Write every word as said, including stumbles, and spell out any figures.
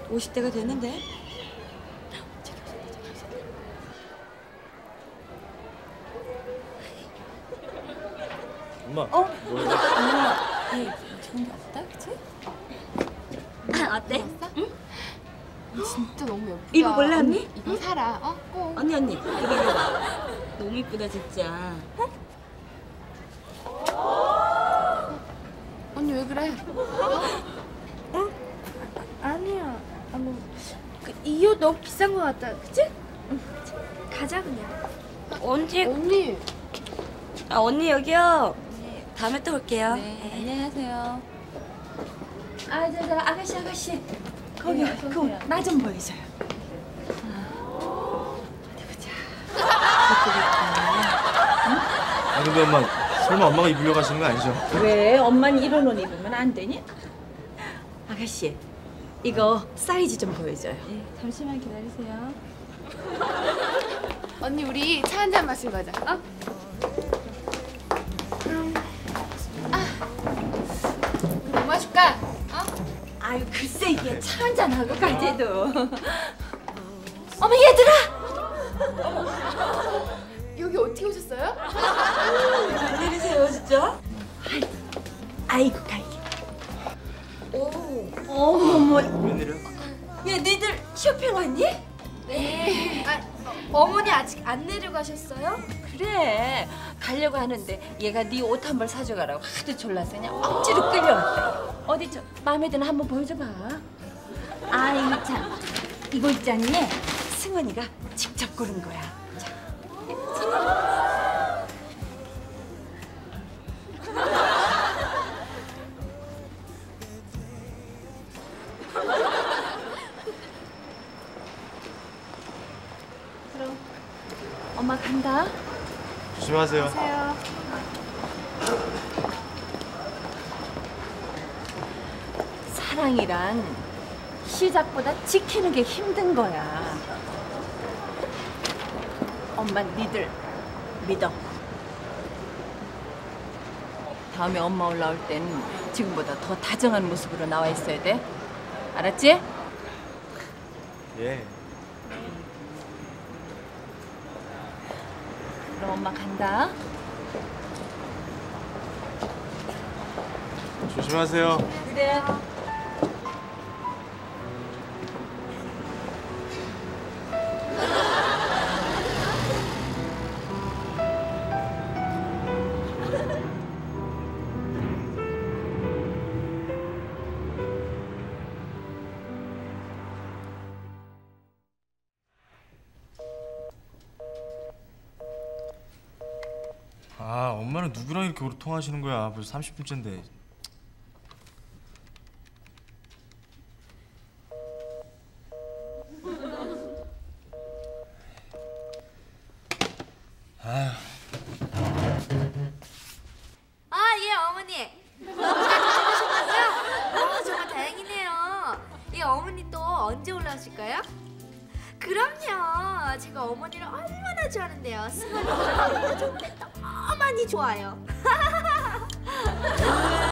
오십 대가 됐는데. 엄마. 어? 뭐야? 엄마, 얘 좋은 게 없다, 그치? 어때? 응? 진짜 너무 예쁘다. 이거 볼래, 언니? 이거 응? 사라. 어? 꼭. 언니, 언니, 이거 봐봐. 너무 이쁘다, 진짜. 어? 언니 왜 그래? 응? 아, 아니야. 아, 뭐, 그, 이 옷 너무 비싼 것 같다, 그치? 응. 가자, 그냥. 언제? 언니. 아, 언니 여기요. 다음에 또 올게요. 네. 안녕하세요. 아, 저, 저, 아가씨, 아가씨. 거기, 네, 어서 그, 오세요. 나 좀 보여줘요. 아 근데 엄마 설마 엄마가 입으려고 하시는 거 아니죠? 왜? 엄마는 이런 옷 입으면 안 되니? 아가씨, 이거 사이즈 좀 보여줘요. 네, 잠시만 기다리세요. 언니 우리 차 한 잔 마시고 가자. 어? 아. 뭐 마실까? 어? 아유, 글쎄 이게 차 한잔 하고 가재도. 어머, 얘들아! 여기 어떻게 오셨어요? 웬일이세요, 진짜? 아이고, 갈게. 오. 어머머. 웬일이야? 야, 니들 쇼핑 왔니? 네. 아, 어머니 아직 안 내려가셨어요? 그래, 가려고 하는데 얘가 네 옷 한 벌 사줘가라고 하도 졸라서 그냥 억지로 끌려왔다. 어디 저 마음에 드는 한번 보여줘봐. 아이 참, 이거 있잖니? 승원이가 직접 고른 거야. 자. 그럼 엄마 간다. 조심하세요. 가세요. 사랑이란 시작보다 지키는 게 힘든 거야. 엄마 니들 믿어. 다음에 엄마 올라올 땐 지금보다 더 다정한 모습으로 나와 있어야 돼. 알았지? 예. 그럼 엄마 간다. 조심하세요. 그래. 아 엄마는 누구랑 이렇게 오래 통화하시는 거야? 벌써 삼십 분째인데. 아, 예, 어머니. 너무 잘 도착하셨다고요? 어, 정말 다행이네요. 예, 어머니 또 언제 올라오실까요? 그럼요. 제가 어머니를 얼마나 좋아하는데요. 승원이 정말 너무 많이 좋아요.